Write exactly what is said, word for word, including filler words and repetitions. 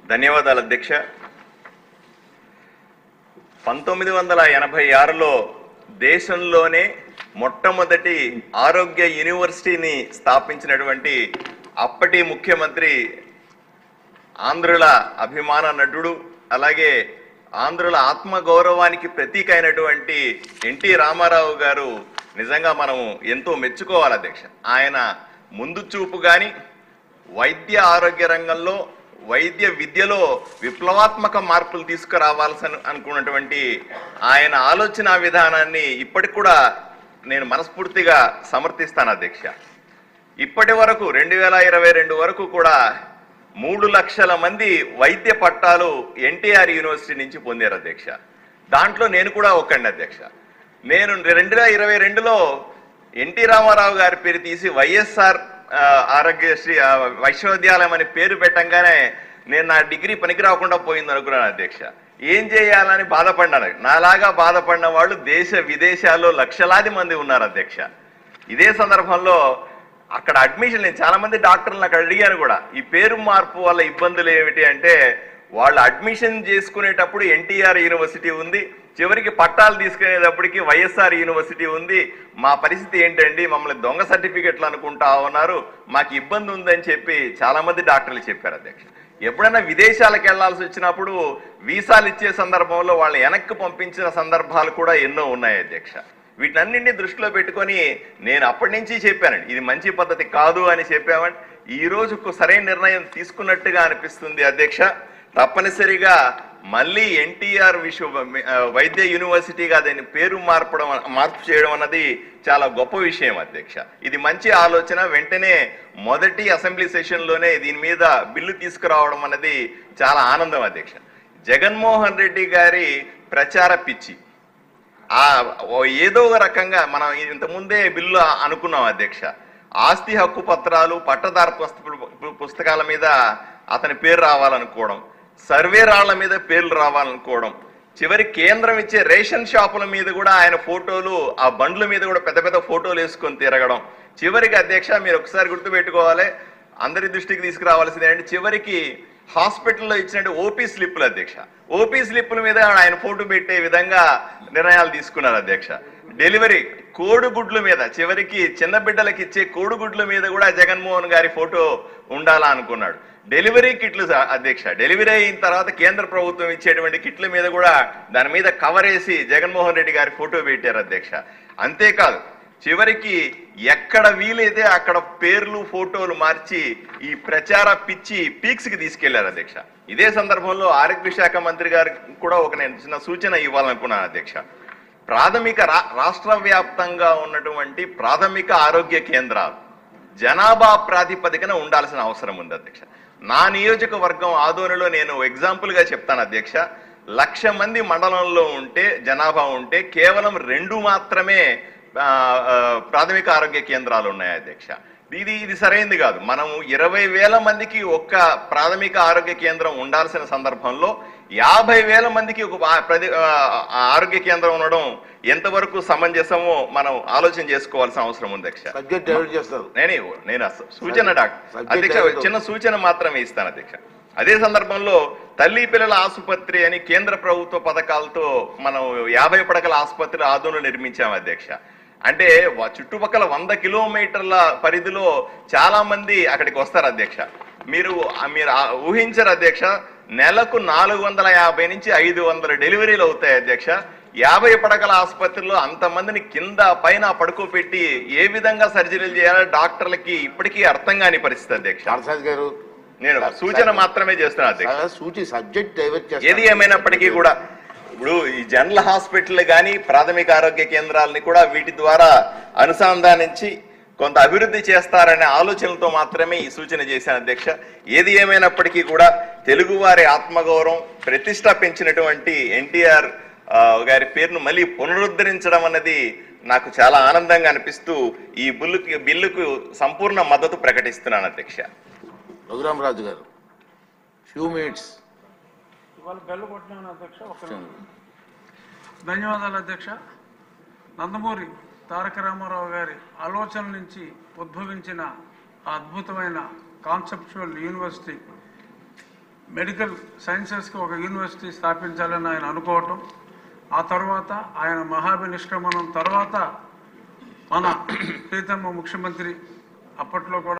ధన్యవాదాలు అధ్యక్ష. పంతొమ్మిది వందల ఎనభై ఆరులో దేశంలోనే మొట్టమొదటి ఆరోగ్య యూనివర్సిటీని స్థాపించినటువంటి అప్పటి ముఖ్యమంత్రి, ఆంధ్రుల అభిమాన నటుడు, అలాగే ఆంధ్రుల ఆత్మగౌరవానికి ప్రతీక అయినటువంటి ఎన్టీ రామారావు గారు నిజంగా మనం ఎంతో మెచ్చుకోవాలి అధ్యక్ష. ఆయన ముందు చూపు కానీ వైద్య ఆరోగ్య రంగంలో, వైద్య విద్యలో విప్లవాత్మక మార్పులు తీసుకురావాల్సి అనుకున్నటువంటి ఆయన ఆలోచన విధానాన్ని ఇప్పటికి కూడా నేను మనస్ఫూర్తిగా సమర్థిస్తాను అధ్యక్ష. ఇప్పటి వరకు రెండు వేల ఇరవై రెండు వరకు కూడా మూడు లక్షల మంది వైద్య పట్టాలు ఎన్టీఆర్ యూనివర్సిటీ నుంచి పొందారు అధ్యక్ష. దాంట్లో నేను కూడా ఒకండి అధ్యక్ష. నేను రెండు వేల ఇరవై రెండులో ఎన్టీ రామారావు గారి పేరు తీసి వైఎస్ఆర్ ఆరోగ్యశ్రీ విశ్వవిద్యాలయం అని పేరు పెట్టంగానే నేను నా డిగ్రీ పనికి రాకుండా పోయింది అనుకున్నాను అధ్యక్ష. ఏం చేయాలని బాధపడ్డాను. నాలాగా బాధపడిన వాళ్ళు దేశ విదేశాల్లో లక్షలాది మంది ఉన్నారు అధ్యక్ష. ఇదే సందర్భంలో అక్కడ అడ్మిషన్, నేను చాలా మంది డాక్టర్లను అక్కడ అడిగాను కూడా, ఈ పేరు మార్పు వల్ల ఇబ్బందులు ఏమిటి అంటే, వాళ్ళు అడ్మిషన్ చేసుకునేటప్పుడు ఎన్టీఆర్ యూనివర్సిటీ ఉంది, చివరికి పట్టాలు తీసుకునేటప్పటికి వైఎస్ఆర్ యూనివర్సిటీ ఉంది, మా పరిస్థితి ఏంటండి, మమ్మల్ని దొంగ సర్టిఫికెట్లు అనుకుంటా ఉన్నారు, మాకు ఇబ్బంది ఉందని చెప్పి చాలా మంది డాక్టర్లు చెప్పారు అధ్యక్ష. ఎప్పుడైనా విదేశాలకు వెళ్లాల్సి వచ్చినప్పుడు వీసాలు ఇచ్చే సందర్భంలో వాళ్ళని వెనక్కి పంపించిన సందర్భాలు కూడా ఎన్నో ఉన్నాయి అధ్యక్ష. వీటన్నింటినీ దృష్టిలో పెట్టుకొని నేను అప్పటి నుంచి చెప్పానండి, ఇది మంచి పద్ధతి కాదు అని చెప్పామండి. ఈ రోజుకు సరైన నిర్ణయం తీసుకున్నట్టుగా అనిపిస్తుంది అధ్యక్ష. తప్పనిసరిగా మళ్ళీ ఎన్టీఆర్ విశ్వ వైద్య యూనివర్సిటీగా దాని పేరు మార్పడం మార్పు చేయడం అన్నది చాలా గొప్ప విషయం అధ్యక్ష. ఇది మంచి ఆలోచన. వెంటనే మొదటి అసెంబ్లీ సెషన్లోనే దీని మీద బిల్లు తీసుకురావడం అన్నది చాలా ఆనందం అధ్యక్ష. జగన్మోహన్ రెడ్డి గారి ప్రచార పిచ్చి ఆ ఏదో ఒక రకంగా మనం ఇంతకుముందే బిల్లు అనుకున్నాం అధ్యక్ష. ఆస్తి హక్కు పత్రాలు, పట్టదారు పుస్తకాల మీద అతని పేరు రావాలనుకోవడం, సర్వే రాళ్ల మీద పేర్లు రావాలనుకోవడం, చివరి కేంద్రం ఇచ్చే రేషన్ షాపుల మీద కూడా ఆయన ఫోటోలు, ఆ బండ్ల మీద కూడా పెద్ద పెద్ద ఫోటోలు వేసుకొని తిరగడం. చివరికి అధ్యక్ష మీరు ఒకసారి గుర్తుపెట్టుకోవాలి, అందరి దృష్టికి తీసుకురావాల్సింది ఏంటంటే, చివరికి హాస్పిటల్లో ఇచ్చినట్టు ఓపీ స్లిప్పులు అధ్యక్ష, ఓపీ స్లిప్పుల మీద ఆయన ఫోటో పెట్టే విధంగా నిర్ణయాలు తీసుకున్నారు అధ్యక్ష. డెలివరీ కోడిగుడ్ల మీద, చివరికి చిన్న బిడ్డలకు ఇచ్చే కోడిగుడ్ల మీద కూడా జగన్మోహన్ గారి ఫోటో ఉండాలా అనుకున్నాడు. డెలివరీ కిట్లు అధ్యక్ష, డెలివరీ అయిన తర్వాత కేంద్ర ప్రభుత్వం ఇచ్చేటువంటి కిట్ల మీద కూడా దాని మీద కవర్ వేసి జగన్మోహన్ రెడ్డి గారి ఫోటో పెట్టారు అధ్యక్ష. అంతేకాదు చివరికి ఎక్కడ వీలైతే అక్కడ పేర్లు ఫోటోలు మార్చి ఈ ప్రచార పిచ్చి పీక్స్ కి తీసుకెళ్లారు అధ్యక్ష. ఇదే సందర్భంలో ఆరోగ్య శాఖ మంత్రి గారికి కూడా ఒక నేను చిన్న సూచన ఇవ్వాలనుకున్నాను అధ్యక్ష. ప్రాథమిక రాష్ట్ర వ్యాప్తంగా ఉన్నటువంటి ప్రాథమిక ఆరోగ్య కేంద్రాలు జనాభా ప్రాతిపదికన ఉండాల్సిన అవసరం ఉంది అధ్యక్ష. నా నియోజకవర్గం ఆదోనిలో నేను ఎగ్జాంపుల్ గా చెప్తాను అధ్యక్ష. లక్ష మంది మండలంలో ఉంటే జనాభా ఉంటే కేవలం రెండు మాత్రమే ప్రాథమిక ఆరోగ్య కేంద్రాలు ఉన్నాయి అధ్యక్ష. ఇది ఇది సరైనది కాదు. మనము ఇరవై వేల మందికి ఒక్క ప్రాథమిక ఆరోగ్య కేంద్రం ఉండాల్సిన సందర్భంలో యాభై వేల మందికి ఒక ఆరోగ్య కేంద్రం ఉండడం ఎంతవరకు సమంజసమో మనం ఆలోచన చేసుకోవాల్సిన అవసరం ఉంది అధ్యక్ష. నేను నేను సూచన డాక్టర్ అధ్యక్ష చిన్న సూచన మాత్రమే ఇస్తాను అధ్యక్ష. అదే సందర్భంలో తల్లి పిల్లల ఆసుపత్రి అని కేంద్ర ప్రభుత్వ పథకాలతో మనం యాభై పడకల ఆసుపత్రి ఆదోను నిర్మించాం అధ్యక్ష. అంటే చుట్టుపక్కల వంద కిలోమీటర్ల పరిధిలో చాలా మంది అక్కడికి వస్తారు అధ్యక్ష. మీరు మీరు ఊహించరు అధ్యక్ష, నెలకు నాలుగు వందల యాభై నుంచి ఐదు వందల డెలివరీలు అవుతాయి అధ్యక్ష. యాభై పడకల ఆసుపత్రిలో అంతమందిని కింద పైన పడుకోబెట్టి ఏ విధంగా సర్జరీలు చేయాలో డాక్టర్లకి ఇప్పటికీ అర్థం కాని పరిస్థితి అధ్యక్ష. గారు నేను సూచన మాత్రమే చేస్తున్నా అధ్యక్ష. ఏది ఏమైనప్పటికీ కూడా ఇప్పుడు ఈ జనరల్ హాస్పిటల్ కానీ ప్రాథమిక ఆరోగ్య కేంద్రాలని కూడా వీటి ద్వారా అనుసంధానించి కొంత అభివృద్ధి చేస్తారనే ఆలోచనలతో మాత్రమే ఈ సూచన చేశాను అధ్యక్ష. ఏది ఏమైనప్పటికీ కూడా తెలుగువారి ఆత్మగౌరవం ప్రతిష్ట పెంచినటువంటి ఎన్టీఆర్ గారి పేరును మళ్ళీ పునరుద్ధరించడం అన్నది నాకు చాలా ఆనందంగా అనిపిస్తూ ఈ బిల్లుకి బిల్లుకు సంపూర్ణ మద్దతు ప్రకటిస్తున్నాను అధ్యక్ష. రఘురామరాజు గారు ఫ్యూ మినిట్స్. ధన్యవాదాలు అధ్యక్ష. నందమూరి తారక రామారావు గారి ఆలోచన నుంచి ఉద్భవించిన అద్భుతమైన కాన్సెప్చువల్ యూనివర్సిటీ మెడికల్ సైన్సెస్కి ఒక యూనివర్సిటీ స్థాపించాలని ఆయన అనుకోవటం, ఆ తర్వాత ఆయన మహాభినిష్క్రమణం తర్వాత మన ప్రీతమ ముఖ్యమంత్రి అప్పట్లో కూడా